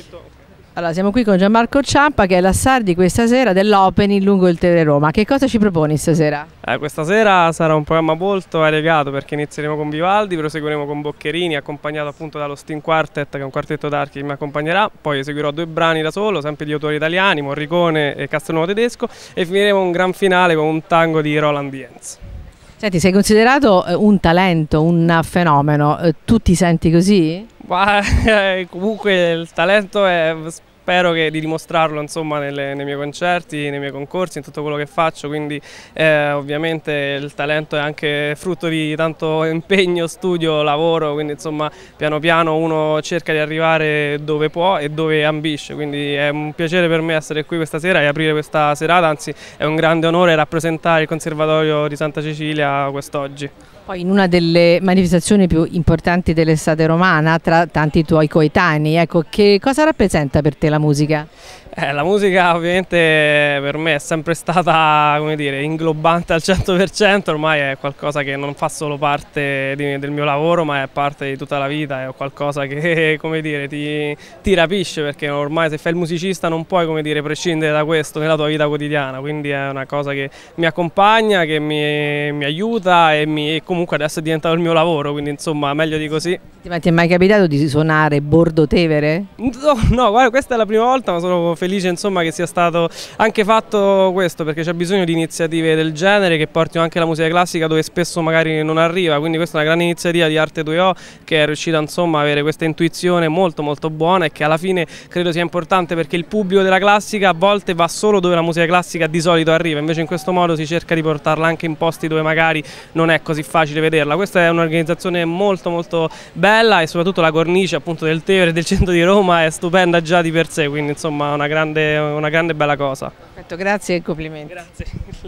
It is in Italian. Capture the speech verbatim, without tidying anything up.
Allora, siamo qui con Gianmarco Ciampa, che è la star di questa sera dell'Opening lungo il Tevere Roma. Che cosa ci proponi stasera? Eh, questa sera sarà un programma molto variegato, perché inizieremo con Vivaldi, proseguiremo con Boccherini, accompagnato appunto dallo Sting Quartet, che è un quartetto d'archi che mi accompagnerà. Poi eseguirò due brani da solo, sempre di autori italiani, Morricone e Castelnuovo Tedesco, e finiremo un gran finale con un tango di Roland Dienz. Senti, sei considerato un talento, un fenomeno, tu ti senti così? Ma, eh, comunque il talento è, spero che, di dimostrarlo insomma, nelle, nei miei concerti, nei miei concorsi, in tutto quello che faccio, quindi eh, ovviamente il talento è anche frutto di tanto impegno, studio, lavoro, quindi insomma piano piano uno cerca di arrivare dove può e dove ambisce, quindi è un piacere per me essere qui questa sera e aprire questa serata, anzi è un grande onore rappresentare il Conservatorio di Santa Cecilia quest'oggi. Poi in una delle manifestazioni più importanti dell'estate romana, tra tanti tuoi coetanei, ecco, che cosa rappresenta per te la musica? Eh, la musica ovviamente per me è sempre stata, come dire, inglobante al cento per cento, ormai è qualcosa che non fa solo parte di, del mio lavoro, ma è parte di tutta la vita, è qualcosa che, come dire, ti, ti rapisce, perché ormai se fai il musicista non puoi, come dire, prescindere da questo nella tua vita quotidiana, quindi è una cosa che mi accompagna, che mi, mi aiuta e, mi, e comunque adesso è diventato il mio lavoro, quindi insomma meglio di così. Ma ti è mai capitato di suonare Bordo Tevere? No, no, guarda, questa è la prima volta, ma sono felice insomma che sia stato anche fatto questo, perché c'è bisogno di iniziative del genere che portino anche la musica classica dove spesso magari non arriva, quindi questa è una grande iniziativa di Arte due O che è riuscita insomma a avere questa intuizione molto molto buona e che alla fine credo sia importante, perché il pubblico della classica a volte va solo dove la musica classica di solito arriva, invece in questo modo si cerca di portarla anche in posti dove magari non è così facile vederla. Questa è un'organizzazione molto molto bella e soprattutto la cornice appunto del Tevere e del centro di Roma è stupenda già di per sé, quindi insomma una grande, una grande bella cosa. Perfetto, grazie e complimenti. Grazie.